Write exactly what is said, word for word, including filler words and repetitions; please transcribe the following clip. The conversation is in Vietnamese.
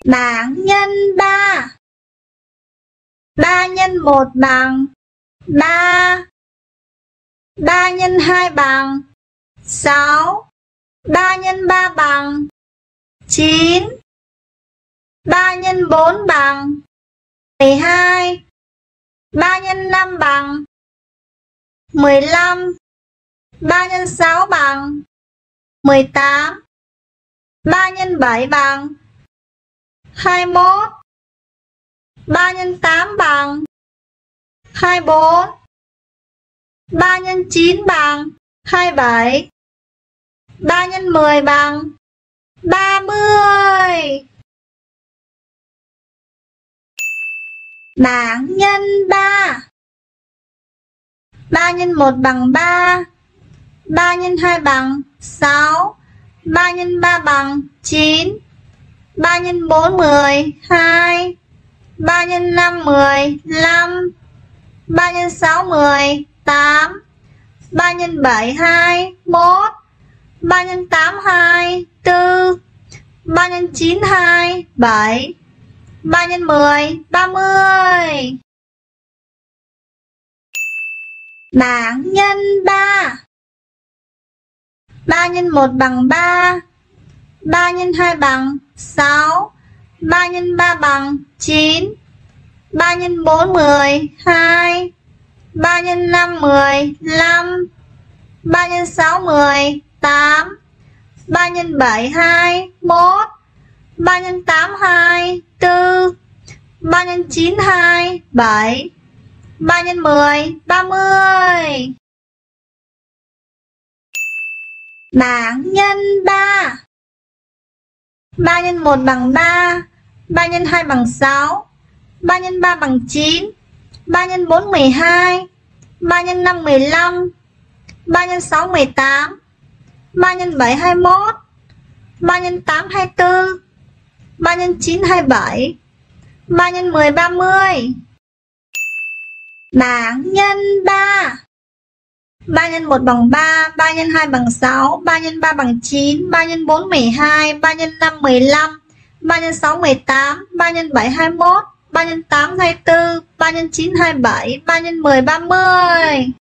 Bảng nhân ba. ba nhân một bằng ba. ba nhân hai bằng sáu. ba nhân ba bằng chín. ba nhân bốn bằng mười hai. ba nhân năm bằng mười lăm. ba nhân sáu bằng mười tám. ba nhân bảy bằng hai mươi mốt. ba nhân tám bằng hai mươi bốn. ba nhân chín bằng hai mươi bảy. ba nhân mười bằng ba mươi. Bảng nhân ba. ba nhân một bằng ba. ba nhân hai bằng sáu. ba nhân ba bằng chín. ba nhân bốn mười hai. ba nhân năm mười lăm. ba nhân sáu mười tám. ba nhân bảy hai mốt. ba nhân tám hai tư. ba nhân chín hai bảy. ba nhân mười ba mươi. Bảng nhân ba. ba nhân một bằng ba. ba nhân hai bằng sáu. ba nhân ba bằng chín. ba nhân bốn mười hai. ba nhân năm mười lăm. ba nhân sáu mười tám. ba nhân bảy hai mốt. ba nhân tám hai tư. ba nhân chín hai bảy. ba nhân mười ba mươi. Bảng nhân ba. ba nhân một bằng ba. ba nhân hai bằng sáu. ba nhân ba bằng chín. ba nhân bốn mười hai. ba nhân năm mười lăm. ba nhân sáu mười tám. ba nhân bảy hai mốt. ba nhân tám hai tư. ba nhân chín hai bảy. ba nhân mười ba mươi. Bảng nhân ba. ba nhân một bằng ba. ba nhân hai bằng sáu. ba nhân ba bằng chín. ba nhân bốn mười hai. ba nhân năm mười lăm. ba nhân sáu mười tám. ba nhân bảy hai mốt. ba nhân tám hai tư. ba nhân chín hai bảy. ba nhân mười ba mươi.